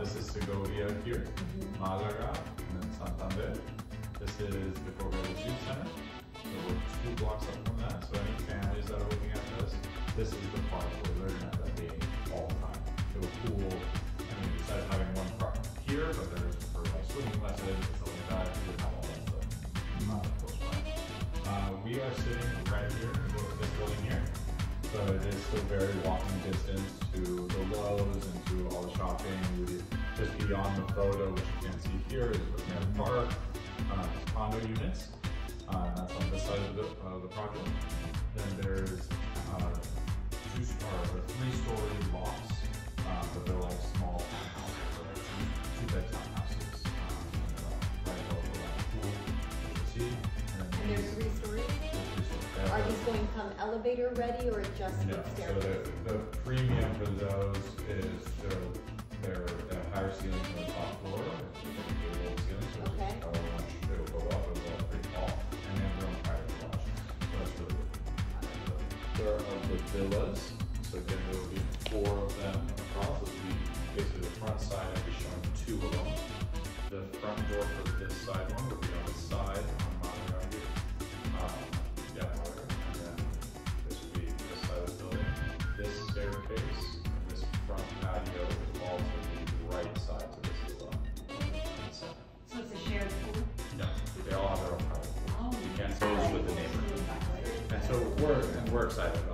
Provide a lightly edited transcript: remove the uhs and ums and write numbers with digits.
This is Segovia here, Malaga, and then Santander. This is the Gables Youth Center. So we're 2 blocks up from that. So any families that are looking at this is the park where they're going to end up being all the time. It was cool. I mean, besides having one park here, but there's for like swimming lessons and stuff like that. We would have all that stuff close by. We are sitting right here in this building here. So it is still very walking distance to the Lowe's and to all the shopping. Just beyond the photo, which you can see here, is the main park. Condo units. That's on this side of the project. Then there's 3-story lofts, but they're like small townhouses, so like 2-bed townhouses. Right above the pool, as you see. And there's 3 stories? Are these going to come elevator ready or just with stairways? So the premium for those is they have higher ceilings on the top floor. It's a low ceiling, so okay. It'll go up pretty tall. And they have their own private garage. So that's really good. There are the villas. So again, there will be 4 of them across. This will be basically the front side. I'll be showing 2 of them. The front door for this side one will be on the side on Malaga here. Malaga. And then this will be this side of the building. This staircase and this front patio is all to the right side to this as well. So it's a shared pool? No, they all have their own private pool. Oh. You can't close with the neighbor. And so we're excited about